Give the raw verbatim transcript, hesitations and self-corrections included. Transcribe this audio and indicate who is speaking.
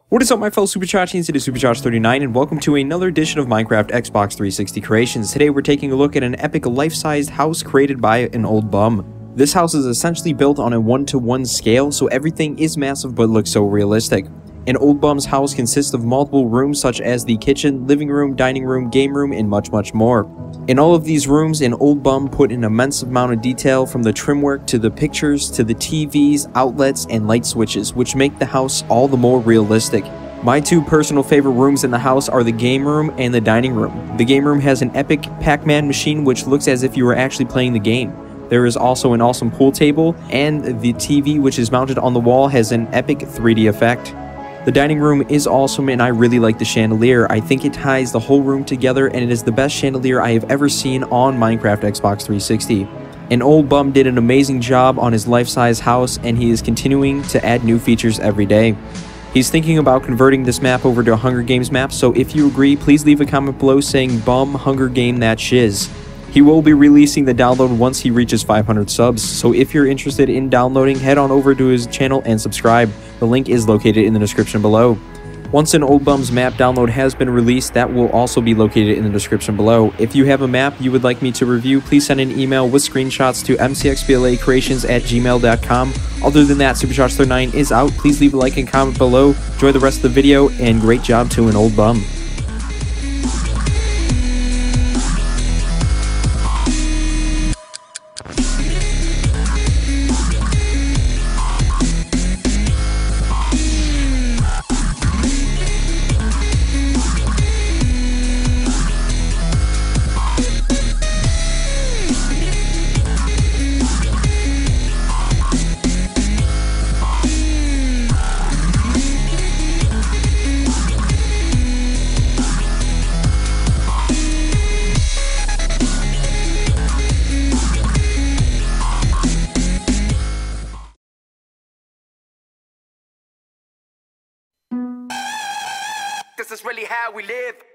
Speaker 1: What is up, my fellow Superchargers? It is Supercharge thirty-nine, and welcome to another edition of Minecraft Xbox three sixty Creations. Today we're taking a look at an epic life-sized house created by an old bum. This house is essentially built on a one-to-one scale, so everything is massive but looks so realistic. An old bum's house consists of multiple rooms such as the kitchen, living room, dining room, game room, and much much more. In all of these rooms, an old bum put an immense amount of detail, from the trim work to the pictures to the T Vs, outlets, and light switches, which make the house all the more realistic. My two personal favorite rooms in the house are the game room and the dining room. The game room has an epic Pac-Man machine which looks as if you were actually playing the game. There is also an awesome pool table, and the T V, which is mounted on the wall, has an epic three D effect. The dining room is awesome, and I really like the chandelier. I think it ties the whole room together, and it is the best chandelier I have ever seen on Minecraft Xbox three sixty. An old bum did an amazing job on his life-size house, and he is continuing to add new features every day. He's thinking about converting this map over to a Hunger Games map, so if you agree, please leave a comment below saying "Bum Hunger Game that shiz." He will be releasing the download once he reaches five hundred subs, so if you're interested in downloading, head on over to his channel and subscribe. The link is located in the description below. Once an old bum's map download has been released, that will also be located in the description below. If you have a map you would like me to review, please send an email with screenshots to m c x p l a creations at gmail dot com. Other than that, Supercharge thirty-nine is out. Please leave a like and comment below. Enjoy the rest of the video, and great job to an old bum.
Speaker 2: This is really how we live.